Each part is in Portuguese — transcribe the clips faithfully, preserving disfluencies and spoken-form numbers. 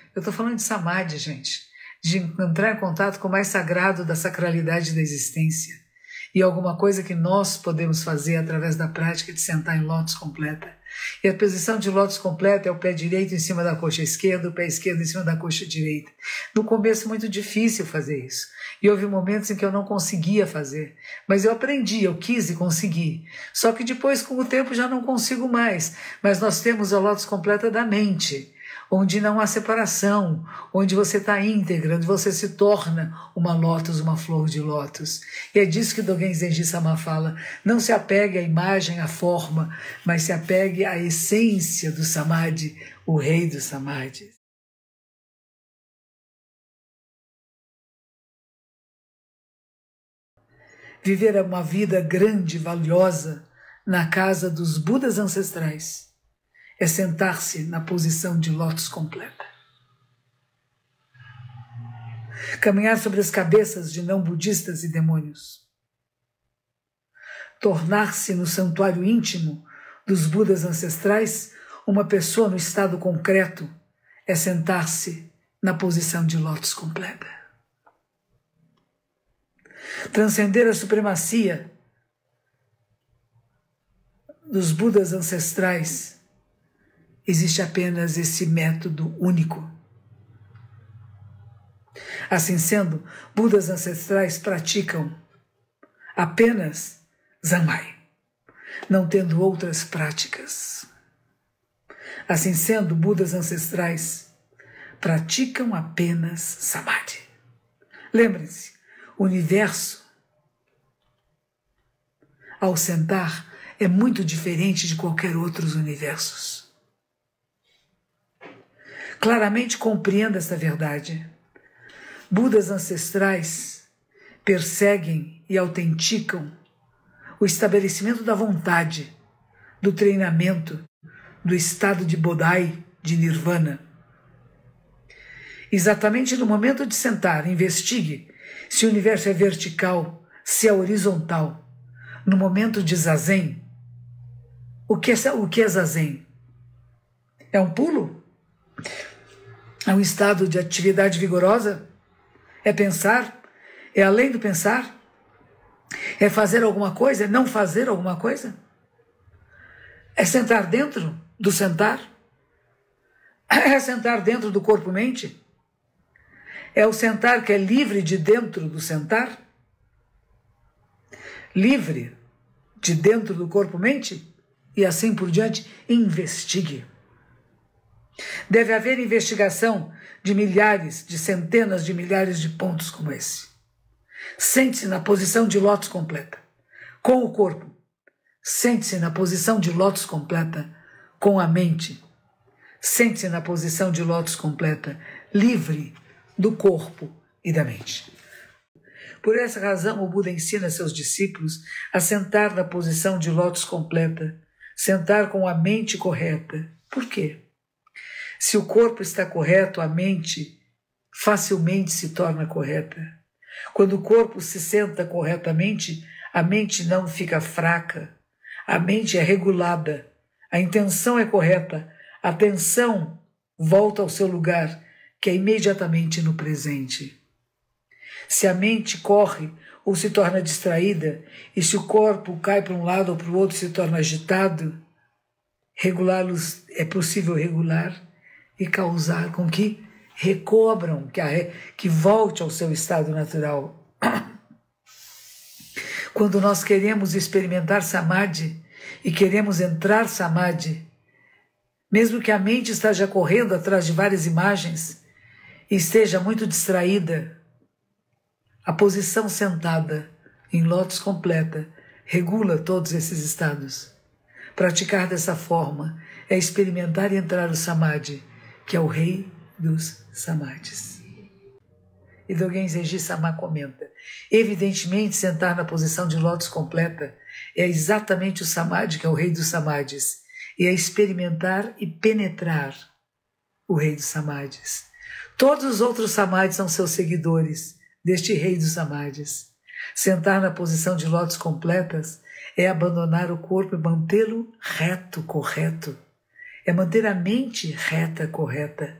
Eu estou falando de samadhi, gente, de entrar em contato com o mais sagrado da sacralidade da existência. E alguma coisa que nós podemos fazer através da prática de sentar em lótus completa. E a posição de lótus completa é o pé direito em cima da coxa esquerda, o pé esquerdo em cima da coxa direita. No começo, muito difícil fazer isso. E houve momentos em que eu não conseguia fazer. Mas eu aprendi, eu quis e consegui. Só que depois, com o tempo, já não consigo mais. Mas nós temos a lótus completa da mente, onde não há separação, onde você está íntegra, onde você se torna uma lótus, uma flor de lótus. E é disso que Dogen Zenji Sama fala. Não se apegue à imagem, à forma, mas se apegue à essência do samadhi, o rei do samadhi. Viver uma vida grande, valiosa, na casa dos Budas ancestrais é sentar-se na posição de lótus completa. Caminhar sobre as cabeças de não-budistas e demônios. Tornar-se no santuário íntimo dos Budas ancestrais uma pessoa no estado concreto é sentar-se na posição de lótus completa. Transcender a supremacia dos Budas ancestrais, existe apenas esse método único. Assim sendo, Budas ancestrais praticam apenas Zanmai, não tendo outras práticas. Assim sendo, Budas ancestrais praticam apenas Samadhi. Lembrem-se, o universo, ao sentar, é muito diferente de qualquer outros universos. Claramente compreenda essa verdade. Budas ancestrais perseguem e autenticam o estabelecimento da vontade, do treinamento, do estado de Bodhi, de Nirvana. Exatamente no momento de sentar, investigue se o universo é vertical, se é horizontal. No momento de Zazen, o que é, o que é Zazen? É um pulo? É um estado de atividade vigorosa? É pensar? É além do pensar? É fazer alguma coisa? É não fazer alguma coisa? É sentar dentro do sentar? É sentar dentro do corpo-mente? É o sentar que é livre de dentro do sentar? Livre de dentro do corpo-mente? E assim por diante, investigue. Deve haver investigação de milhares, de centenas de milhares de pontos como esse. Sente-se na posição de lótus completa, com o corpo. Sente-se na posição de lótus completa, com a mente. Sente-se na posição de lótus completa, livre do corpo e da mente. Por essa razão, o Buda ensina a seus discípulos a sentar na posição de lótus completa, sentar com a mente correta. Por quê? Se o corpo está correto, a mente facilmente se torna correta. Quando o corpo se senta corretamente, a mente não fica fraca, a mente é regulada, a intenção é correta, a atenção volta ao seu lugar, que é imediatamente no presente. Se a mente corre ou se torna distraída, e se o corpo cai para um lado ou para o outro e se torna agitado, regulá-los é possível regular e causar com que recobram, que, a, que volte ao seu estado natural. Quando nós queremos experimentar Samadhi e queremos entrar Samadhi, mesmo que a mente esteja correndo atrás de várias imagens e esteja muito distraída, a posição sentada em lótus completa regula todos esses estados. Praticar dessa forma é experimentar e entrar o Samadhi, que é o rei dos Samadhis. E Dogen Zenji Sama comenta, evidentemente sentar na posição de lótus completa é exatamente o Samadhi, que é o rei dos Samadhis, e é experimentar e penetrar o rei dos Samadhis. Todos os outros Samadhis são seus seguidores deste rei dos Samadhis. Sentar na posição de lótus completas é abandonar o corpo e mantê-lo reto, correto. É manter a mente reta, correta.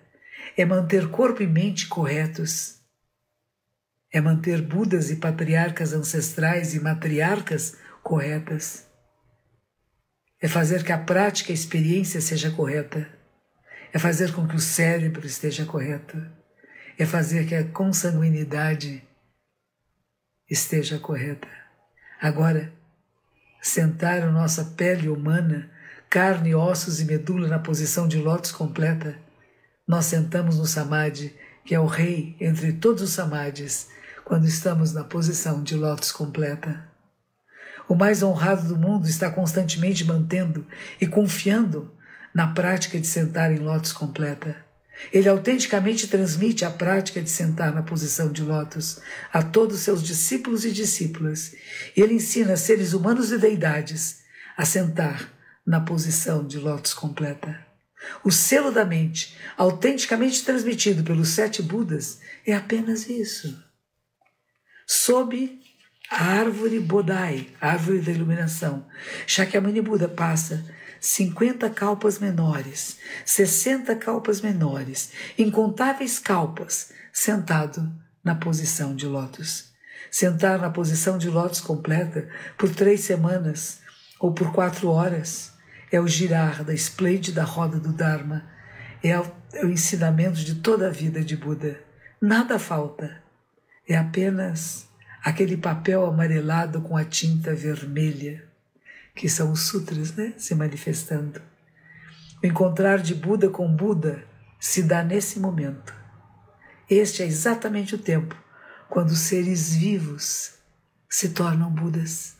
é manter corpo e mente corretos, é manter Budas e patriarcas ancestrais e matriarcas corretas, é fazer que a prática e a experiência seja correta, é fazer com que o cérebro esteja correto, é fazer que a consanguinidade esteja correta. Agora, sentar a nossa pele humana, carne, ossos e medula na posição de lótus completa, nós sentamos no samadhi, que é o rei entre todos os samadhis, quando estamos na posição de lótus completa. O mais honrado do mundo está constantemente mantendo e confiando na prática de sentar em lótus completa. Ele autenticamente transmite a prática de sentar na posição de lótus a todos os seus discípulos e discípulas. E ele ensina seres humanos e deidades a sentar na posição de lótus completa. O selo da mente, autenticamente transmitido pelos sete Budas, é apenas isso. Sob a árvore Bodai, a árvore da iluminação, Shakyamuni Buda passa cinquenta kalpas menores, sessenta kalpas menores, incontáveis kalpas, sentado na posição de lótus. Sentar na posição de lótus completa por três semanas ou por quatro horas é o girar da esplêndida roda do Dharma, é o, é o ensinamento de toda a vida de Buda. Nada falta, é apenas aquele papel amarelado com a tinta vermelha, que são os sutras, né, se manifestando. O encontrar de Buda com Buda se dá nesse momento. Este é exatamente o tempo quando os seres vivos se tornam Budas.